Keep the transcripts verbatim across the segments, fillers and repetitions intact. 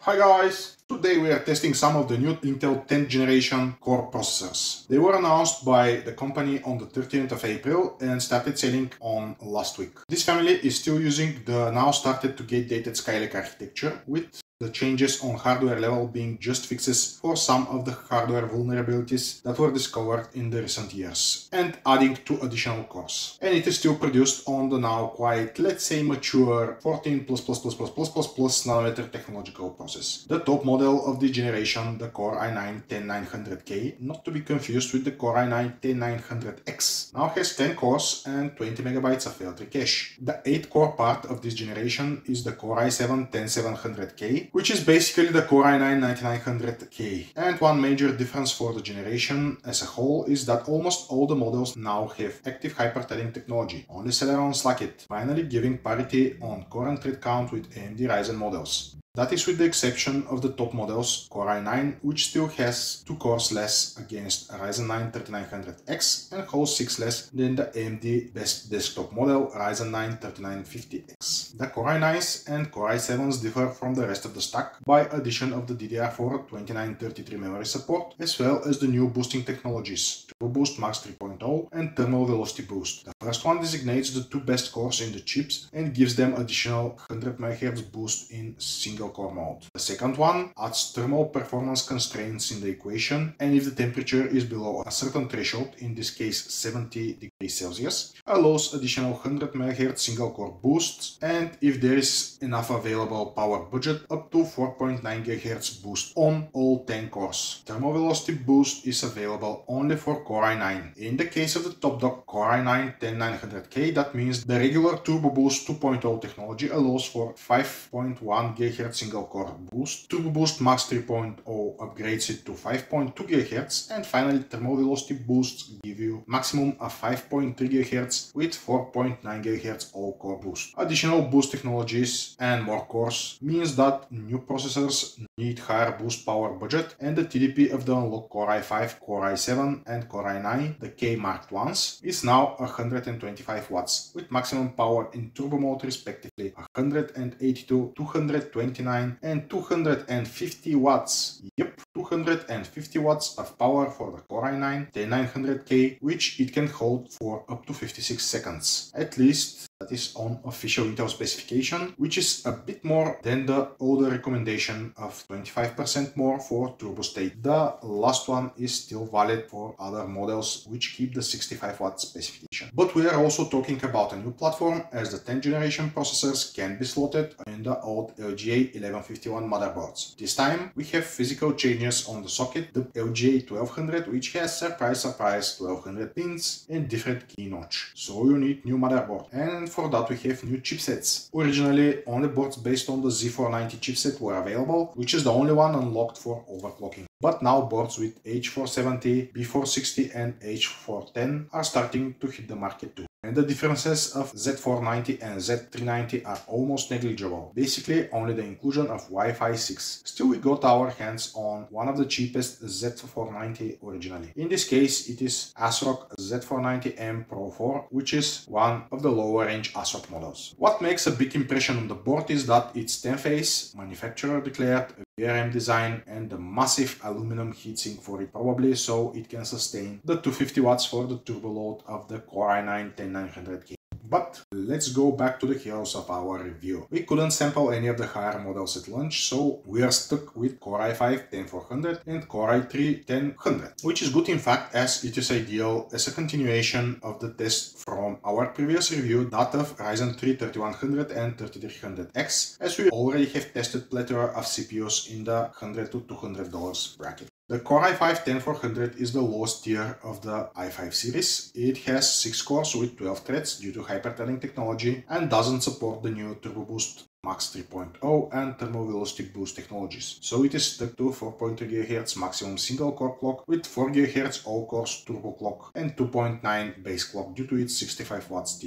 Hi guys! Today we are testing some of the new Intel tenth generation core processors. They were announced by the company on the thirteenth of April and started selling on last week. This family is still using the now started to get dated Skylake architecture, with the changes on hardware level being just fixes for some of the hardware vulnerabilities that were discovered in the recent years, and adding two additional cores. And it is still produced on the now quite, let's say, mature fourteen plus plus plus plus plus plus plus nanometer technological process. The top model of the generation, the Core i nine ten nine hundred K, not to be confused with the Core i nine ten nine hundred X, now has ten cores and twenty megabytes of L three cache. The eight core part of this generation is the Core i seven ten seven hundred K, which is basically the Core i nine ninety-nine hundred K. And one major difference for the generation as a whole is that almost all the models now have active hyper-threading technology. Only Celeron lack it, finally giving parity on core and thread count with A M D Ryzen models. That is with the exception of the top models, Core i nine, which still has two cores less against Ryzen nine thirty-nine hundred X and holds six less than the A M D best desktop model, Ryzen nine thirty-nine fifty X. The Core i nines and Core i sevens differ from the rest of the stack by addition of the D D R four twenty-nine thirty-three memory support, as well as the new boosting technologies, Turbo Boost Max three point oh and Thermal Velocity Boost. The first one designates the two best cores in the chips and gives them additional one hundred megahertz boost in single core mode. The second one adds thermal performance constraints in the equation, and if the temperature is below a certain threshold, in this case seventy degrees Celsius, allows additional one hundred megahertz single core boosts, and if there is enough available power budget, up to four point nine gigahertz boost on all ten cores. Thermal velocity boost is available only for Core i nine. In the case of the top dog Core i nine ten nine hundred K, that means the regular Turbo Boost two point oh technology allows for five point one gigahertz single core boost. Turbo Boost Max three point oh upgrades it to five point two gigahertz, and finally Thermal Velocity Boosts give you maximum of five point three gigahertz with four point nine gigahertz all-core boost. Additional boost technologies and more cores means that new processors need higher boost power budget, and the T D P of the unlocked Core i five, Core i seven and Core i nine, the K marked ones, is now one hundred twenty-five watts, with maximum power in turbo mode respectively one hundred eighty-two, two hundred twenty-nine and two hundred fifty watts. Yep, two hundred fifty watts of power for the Core i nine ten nine hundred K, which it can hold for up to fifty-six seconds. At least that is on official Intel specification, which is a bit more than the older recommendation of twenty-five percent more for turbo state. The last one is still valid for other models which keep the sixty-five watt specification. But we are also talking about a new platform, as the tenth generation processors can be slotted in the old L G A eleven fifty-one motherboards. This time we have physical changes on the socket, the L G A twelve hundred, which has surprise surprise twelve hundred pins and different key notch. So you need new motherboard, and for that we have new chipsets. Originally only boards based on the Z four ninety chipset were available, which is the only one unlocked for overclocking. But now boards with H four seventy, B four sixty and H four ten are starting to hit the market too. And the differences of Z four ninety and Z three ninety are almost negligible, basically only the inclusion of Wi-Fi six. Still, we got our hands on one of the cheapest Z four ninety originally. In this case it is ASRock Z four ninety M Pro four, which is one of the lower range ASRock models. What makes a big impression on the board is that it's ten phase, manufacturer declared, V R M design and the massive aluminum heatsink for it, probably so it can sustain the two hundred fifty watts for the turbo load of the Core i nine ten nine hundred K. But let's go back to the heroes of our review. We couldn't sample any of the higher models at launch, so we are stuck with Core i five ten four hundred and Core i three ten one hundred, which is good in fact, as it is ideal as a continuation of the test from our previous review, that of Ryzen three thirty-one hundred and thirty-three hundred X, as we already have tested plethora of C P Us in the one hundred to two hundred dollars bracket. The Core i five ten four hundred is the lowest tier of the i five series. It has six cores with twelve threads due to hyper-threading technology and doesn't support the new Turbo Boost Max three point oh and Thermal Velocity Boost technologies, so it is stuck to four point two gigahertz maximum single core clock with four gigahertz all cores turbo clock and two point nine base clock due to its sixty-five watts T D P.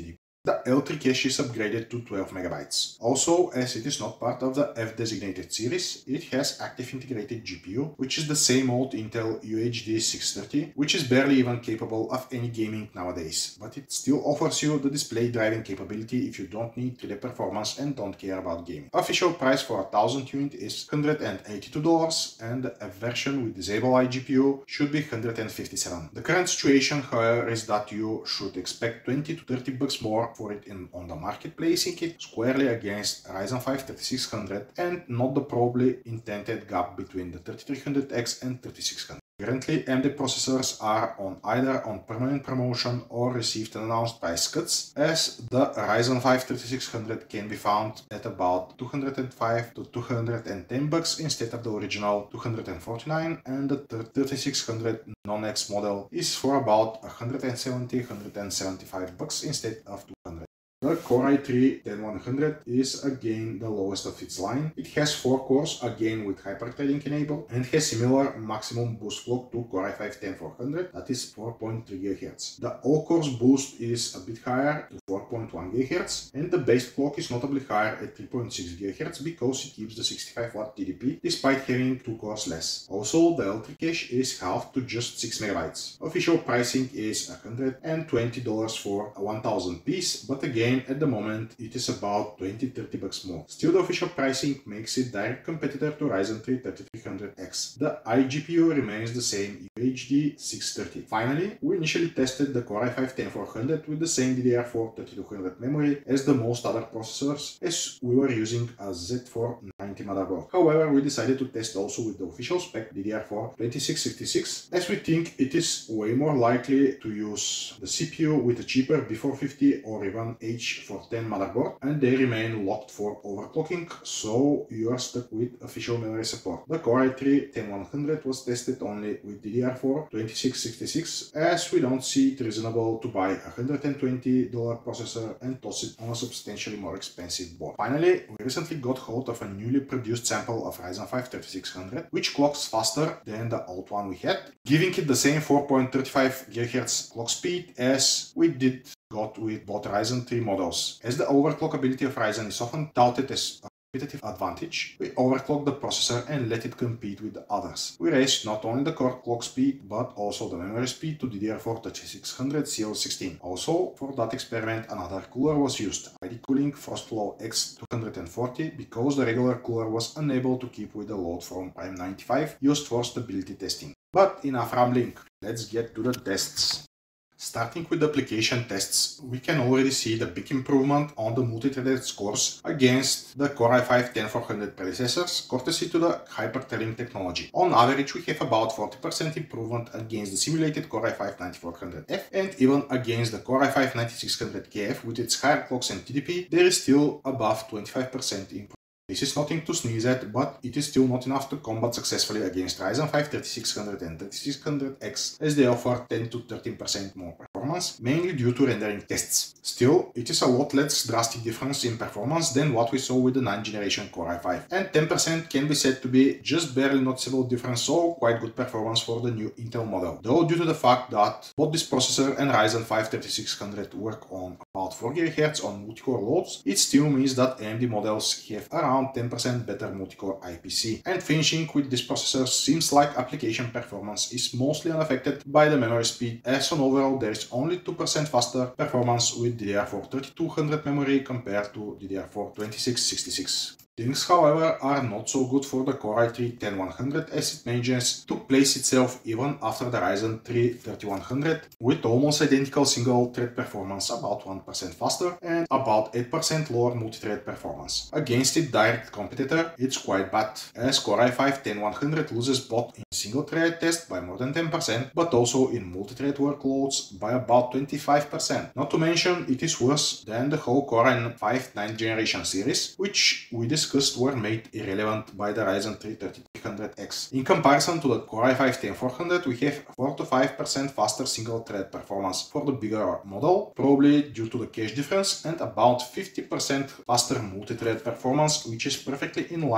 The L three cache is upgraded to twelve megabytes. Also, as it is not part of the F-designated series, it has active integrated G P U, which is the same old Intel U H D six thirty, which is barely even capable of any gaming nowadays, but it still offers you the display driving capability if you don't need three D performance and don't care about gaming. Official price for a one thousand unit is one hundred eighty-two dollars, and a version with disable iGPU should be one hundred fifty-seven dollars. The current situation, however, is that you should expect twenty to thirty bucks more for it in on the market, placing it squarely against Ryzen five thirty-six hundred and not the probably intended gap between the thirty-three hundred X and thirty-six hundred. Currently, A M D processors are on either on permanent promotion or received announced price cuts, as the Ryzen five thirty-six hundred can be found at about two hundred five to two hundred ten bucks instead of the original two hundred forty-nine, and the thirty-six hundred non-X model is for about one hundred seventy to one hundred seventy-five bucks instead of two hundred. The Core i three ten one hundred is again the lowest of its line. It has four cores, again with hyperthreading enabled, and has similar maximum boost clock to Core i five ten four hundred, that is four point three gigahertz. The all-cores boost is a bit higher to four point one gigahertz, and the base clock is notably higher at three point six gigahertz because it keeps the sixty-five watt T D P despite having two cores less. Also, the L three cache is halved to just six megabytes. Official pricing is one hundred twenty dollars for a one thousand piece, but again, at the moment it is about twenty to thirty bucks more. Still, the official pricing makes it direct competitor to Ryzen three thirty-three hundred X. The iGPU remains the same, U H D six thirty. Finally, we initially tested the Core i five ten four hundred with the same D D R four thirty-two hundred memory as the most other processors, as we were using a Z four ninety motherboard. However, we decided to test also with the official spec D D R four twenty-six sixty-six, as we think it is way more likely to use the C P U with a cheaper B four fifty or even H four ten motherboard, and they remain locked for overclocking, so you are stuck with official memory support. The Core i three ten one hundred was tested only with D D R four twenty-six sixty-six, as we don't see it reasonable to buy a one hundred twenty dollar processor and toss it on a substantially more expensive board. Finally, we recently got hold of a newly produced sample of Ryzen five thirty-six hundred, which clocks faster than the old one we had, giving it the same four point three five gigahertz clock speed as we did got with both Ryzen three models. As the overclock ability of Ryzen is often touted as a competitive advantage, we overclocked the processor and let it compete with the others. We raised not only the core clock speed, but also the memory speed to D D R four thirty-six hundred C L sixteen. Also, for that experiment, another cooler was used, I D Cooling Frostflow X two forty, because the regular cooler was unable to keep with the load from Prime ninety-five used for stability testing. But enough rambling, let's get to the tests. Starting with the application tests, we can already see the big improvement on the multi-threaded scores against the Core i five ten four hundred predecessors, courtesy to the hyperthreading technology. On average, we have about forty percent improvement against the simulated Core i five ninety-four hundred F, and even against the Core i five ninety-six hundred K F with its higher clocks and T D P, there is still above twenty-five percent improvement. This is nothing to sneeze at, but it is still not enough to combat successfully against Ryzen five thirty-six hundred and thirty-six hundred X, as they offer ten to thirteen percent more performance, mainly due to rendering tests. Still, it is a lot less drastic difference in performance than what we saw with the ninth generation Core i five, and ten percent can be said to be just barely noticeable difference, so quite good performance for the new Intel model. Though due to the fact that both this processor and Ryzen five thirty-six hundred work on about four gigahertz on multi-core loads, it still means that A M D models have around ten percent better multi-core I P C. And finishing with this processor seems like application performance is mostly unaffected by the memory speed, as on overall there is only two percent faster performance with D D R four thirty-two hundred memory compared to D D R four twenty-six sixty-six. Things, however, are not so good for the Core i three ten one hundred, as it manages to place itself even after the Ryzen three thirty-one hundred with almost identical single thread performance, about one percent faster and about eight percent lower multi-thread performance. Against its direct competitor, it's quite bad, as Core i five ten one hundred loses both in single thread test by more than ten percent, but also in multi-thread workloads by about twenty-five percent. Not to mention, it is worse than the whole Core i five ninth generation series, which we discussed were made irrelevant by the Ryzen three thirty-three hundred X. In comparison to the Core i five ten four hundred, we have four to five percent faster single thread performance for the bigger model, probably due to the cache difference, and about fifty percent faster multi-thread performance, which is perfectly in line with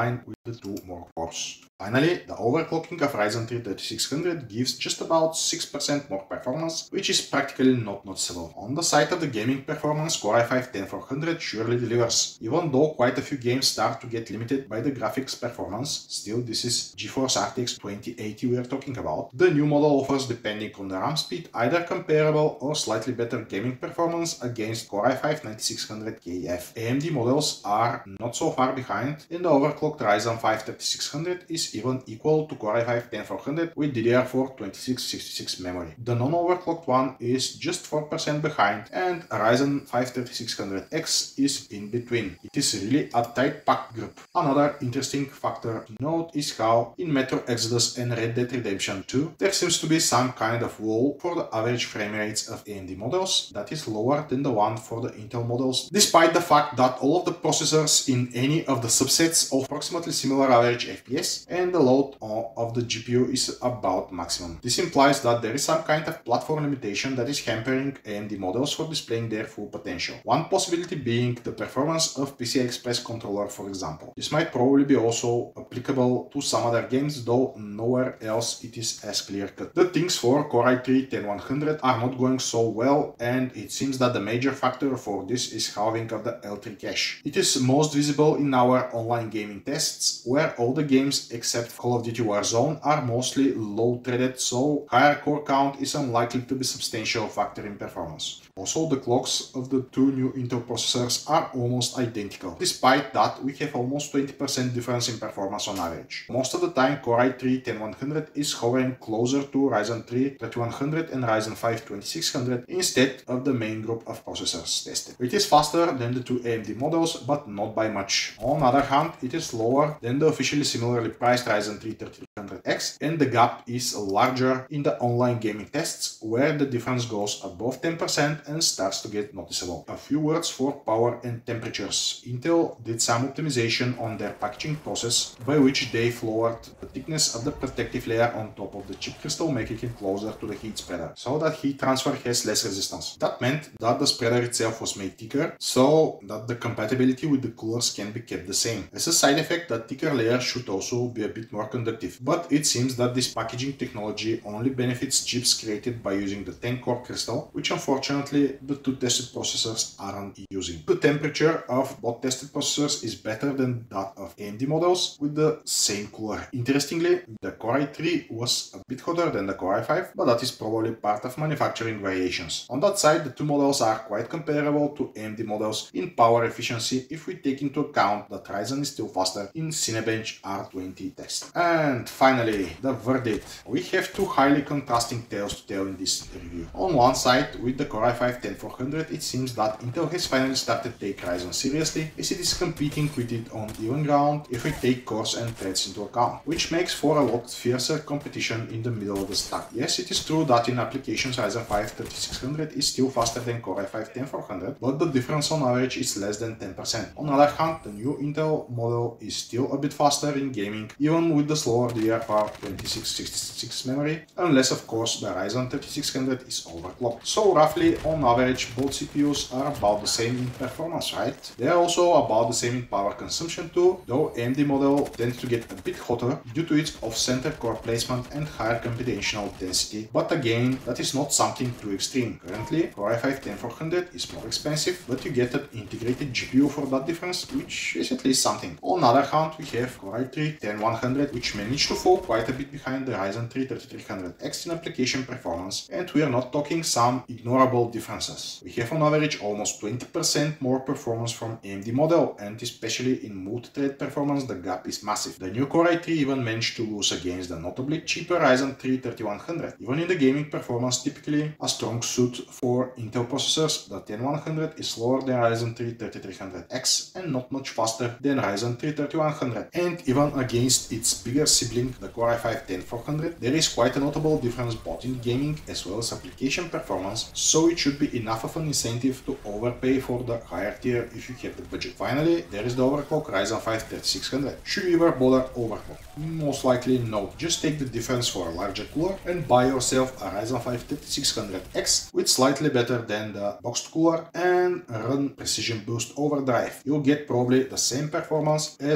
the two more cores. Finally, the overclocking of Ryzen three thirty-six hundred gives just about six percent more performance, which is practically not noticeable. On the side of the gaming performance, Core i five ten four hundred surely delivers. Even though quite a few games start to get limited by the graphics performance, still this is GeForce R T X twenty eighty we are talking about. The new model offers, depending on the RAM speed, either comparable or slightly better gaming performance against Core i five ninety-six hundred K F. A M D models are not so far behind, and the overclocked Ryzen five thirty-six hundred is even equal to Core i five ten four hundred with D D R four twenty-six sixty-six memory. The non-overclocked one is just four percent behind, and Ryzen five thirty-six hundred X is in between. It is really a tight packed group. Another interesting factor to note is how in Metro Exodus and Red Dead Redemption two there seems to be some kind of wall for the average frame rates of A M D models that is lower than the one for the Intel models, despite the fact that all of the processors in any of the subsets of approximately similar average F P S, and the load of the G P U is about maximum. This implies that there is some kind of platform limitation that is hampering A M D models for displaying their full potential. One possibility being the performance of P C I Express controller, for example. This might probably be also applicable to some other games, though nowhere else it is as clear-cut. The things for Core i three ten one hundred are not going so well, and it seems that the major factor for this is halving of the L three cache. It is most visible in our online gaming tests, where all the games except Call of Duty Warzone are mostly low-threaded, so higher core count is unlikely to be a substantial factor in performance. Also, the clocks of the two new Intel processors are almost identical. Despite that, we have almost twenty percent difference in performance on average. Most of the time, Core i three ten one hundred is hovering closer to Ryzen three thirty-one hundred and Ryzen five twenty-six hundred instead of the main group of processors tested. It is faster than the two A M D models, but not by much. On the other hand, it is lower than the officially similarly priced Ryzen three thirty-three hundred X, and the gap is larger in the online gaming tests, where the difference goes above ten percent and starts to get noticeable. A few words for power and temperatures. Intel did some optimization on their packaging process, by which they lowered the thickness of the protective layer on top of the chip crystal, making it closer to the heat spreader, so that heat transfer has less resistance. That meant that the spreader itself was made thicker, so that the compatibility with the coolers can be kept the same. As a side effect, that thicker layer should also be a bit more conductive, but it seems that this packaging technology only benefits chips created by using the ten core crystal, which unfortunately the two tested processors aren't using. The temperature of both tested processors is better than that of A M D models with the same cooler. Interestingly, the Core i three was a bit hotter than the Core i five, but that is probably part of manufacturing variations. On that side, the two models are quite comparable to A M D models in power efficiency if we take into account that Ryzen is still faster in Cinebench R twenty test. And finally, the verdict. We have two highly contrasting tales to tell in this review. On one side, with the Core i five ten four hundred, it seems that Intel has finally started to take Ryzen seriously, as it is competing with it on even ground if we take cores and threads into account, which makes for a lot fiercer competition in the middle of the stack. Yes, it is true that in applications Ryzen five thirty-six hundred is still faster than Core i five ten four hundred, but the difference on average is less than ten percent. On the other hand, the new Intel model is still a bit faster in gaming, even with the slower D D R four twenty-six sixty-six memory, unless of course the Ryzen thirty-six hundred is overclocked. So roughly on average, both C P Us are about the same in performance, right? They are also about the same in power consumption too, though A M D model tends to get a bit hotter due to its off-center core placement and higher computational density, but again, that is not something too extreme. Currently, Core i five ten four hundred is more expensive, but you get an integrated G P U for that difference, which is at least something. On the other hand, we have Core i three ten one hundred, which managed to fall quite a bit behind the Ryzen three thirty-three hundred X in application performance, and we are not talking some ignorable differences. We have on average almost twenty percent more performance from A M D model, and especially in multi-thread performance the gap is massive. The new Core i three even managed to lose against the notably cheaper Ryzen three thirty-one hundred. Even in the gaming performance, typically a strong suit for Intel processors, the ten one hundred is slower than Ryzen three thirty-three hundred X and not much faster than Ryzen three thirty-one hundred. And even against its bigger sibling, the Core i five ten four hundred, there is quite a notable difference both in gaming as well as application performance, so it should be enough of an incentive to overpay for the higher tier if you have the budget. Finally, there is the overclock Ryzen five thirty-six hundred. Should you ever bother overclock? Most likely no. Just take the difference for a larger cooler and buy yourself a Ryzen five thirty-six hundred X with slightly better than the boxed cooler and run Precision Boost Overdrive. You'll get probably the same performance as the over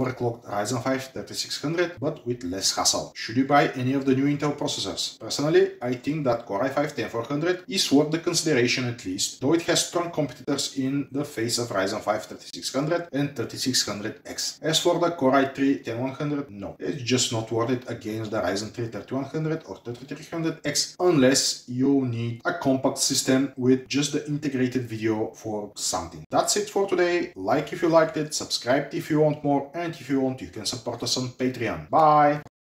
overclocked Ryzen five thirty-six hundred, but with less hassle. Should you buy any of the new Intel processors? Personally, I think that Core i five ten four hundred is worth the consideration at least, though it has strong competitors in the face of Ryzen five thirty-six hundred and thirty-six hundred X. As for the Core i three ten one hundred, no, it's just not worth it against the Ryzen three thirty-one hundred or thirty-three hundred X unless you need a compact system with just the integrated video for something. That's it for today. Like if you liked it, subscribe if you want more, and if you want, you can support us on Patreon. Bye!